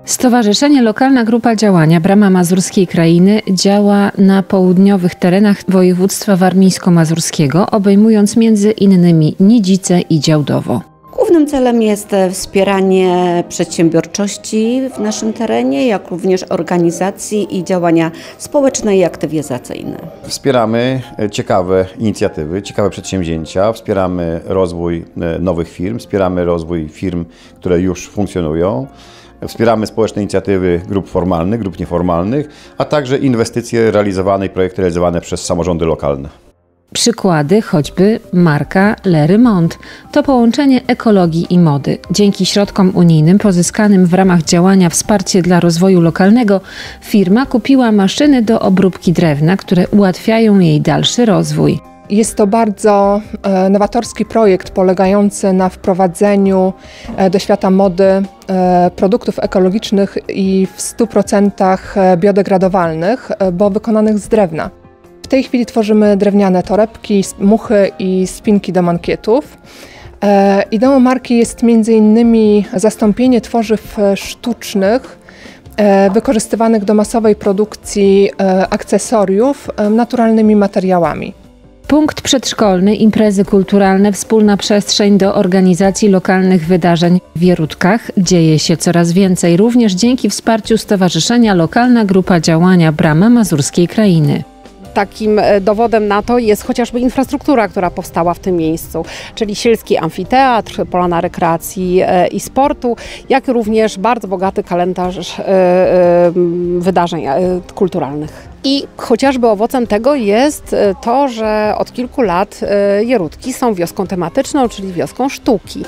Stowarzyszenie Lokalna Grupa Działania Brama Mazurskiej Krainy działa na południowych terenach województwa warmińsko-mazurskiego, obejmując między innymi Nidzice i Działdowo. Głównym celem jest wspieranie przedsiębiorczości w naszym terenie, jak również organizacji i działania społeczne i aktywizacyjne. Wspieramy ciekawe inicjatywy, ciekawe przedsięwzięcia, wspieramy rozwój nowych firm, wspieramy rozwój firm, które już funkcjonują. Wspieramy społeczne inicjatywy grup formalnych, grup nieformalnych, a także inwestycje realizowane i projekty realizowane przez samorządy lokalne. Przykłady choćby marka Le Remont. To połączenie ekologii i mody. Dzięki środkom unijnym pozyskanym w ramach działania Wsparcie dla rozwoju lokalnego firma kupiła maszyny do obróbki drewna, które ułatwiają jej dalszy rozwój. Jest to bardzo nowatorski projekt polegający na wprowadzeniu do świata mody produktów ekologicznych i w 100% biodegradowalnych, bo wykonanych z drewna. W tej chwili tworzymy drewniane torebki, muchy i spinki do mankietów. Ideą marki jest m.in. zastąpienie tworzyw sztucznych wykorzystywanych do masowej produkcji akcesoriów naturalnymi materiałami. Punkt przedszkolny, imprezy kulturalne, wspólna przestrzeń do organizacji lokalnych wydarzeń w Wierutkach. Dzieje się coraz więcej, również dzięki wsparciu Stowarzyszenia Lokalna Grupa Działania Brama Mazurskiej Krainy. Takim dowodem na to jest chociażby infrastruktura, która powstała w tym miejscu, czyli Sielski Amfiteatr, Polana Rekreacji i Sportu, jak również bardzo bogaty kalendarz wydarzeń kulturalnych. I chociażby owocem tego jest to, że od kilku lat Wierutki są wioską tematyczną, czyli wioską sztuki.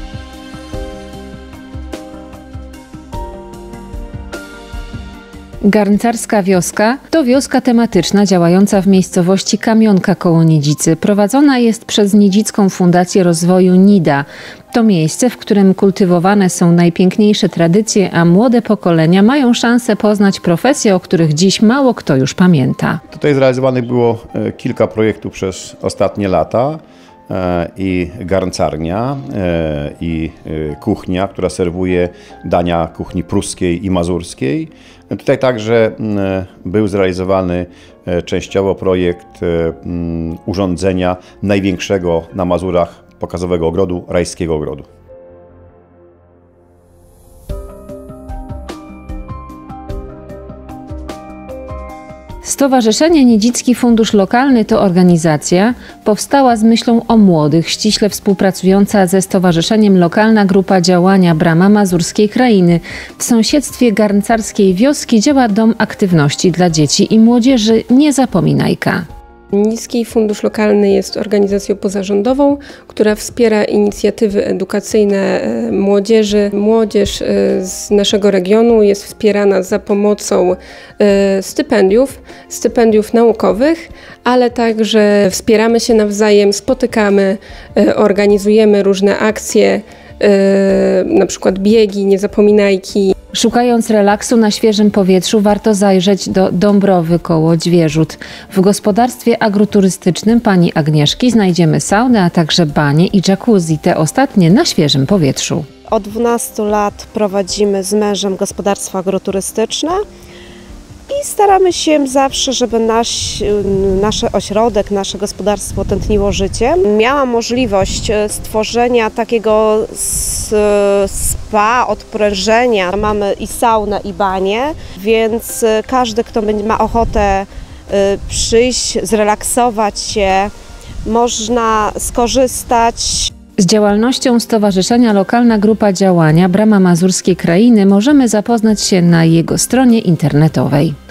Garncarska Wioska to wioska tematyczna działająca w miejscowości Kamionka koło Nidzicy. Prowadzona jest przez Nidzicką Fundację Rozwoju NIDA. To miejsce, w którym kultywowane są najpiękniejsze tradycje, a młode pokolenia mają szansę poznać profesje, o których dziś mało kto już pamięta. Tutaj zrealizowanych było kilka projektów przez ostatnie lata. I garncarnia, i kuchnia, która serwuje dania kuchni pruskiej i mazurskiej. Tutaj także był zrealizowany częściowo projekt urządzenia największego na Mazurach pokazowego ogrodu, rajskiego ogrodu. Stowarzyszenie Nidzicki Fundusz Lokalny to organizacja powstała z myślą o młodych, ściśle współpracująca ze Stowarzyszeniem Lokalna Grupa Działania Brama Mazurskiej Krainy. W sąsiedztwie garncarskiej wioski działa Dom Aktywności dla Dzieci i Młodzieży Niezapominajka. Nidzicki Fundusz Lokalny jest organizacją pozarządową, która wspiera inicjatywy edukacyjne młodzieży. Młodzież z naszego regionu jest wspierana za pomocą stypendiów naukowych, ale także wspieramy się nawzajem, spotykamy, organizujemy różne akcje, na przykład biegi, niezapominajki. Szukając relaksu na świeżym powietrzu, warto zajrzeć do Dąbrowy koło Dźwierzut. W gospodarstwie agroturystycznym pani Agnieszki znajdziemy saunę, a także banie i jacuzzi, te ostatnie na świeżym powietrzu. Od 12 lat prowadzimy z mężem gospodarstwo agroturystyczne i staramy się zawsze, żeby nasz ośrodek, nasze gospodarstwo tętniło życiem. Miałam możliwość stworzenia takiego spa, odprężenia. Mamy i saunę, i banię, więc każdy, kto ma ochotę przyjść, zrelaksować się, można skorzystać. Z działalnością Stowarzyszenia Lokalna Grupa Działania Brama Mazurskiej Krainy możemy zapoznać się na jego stronie internetowej.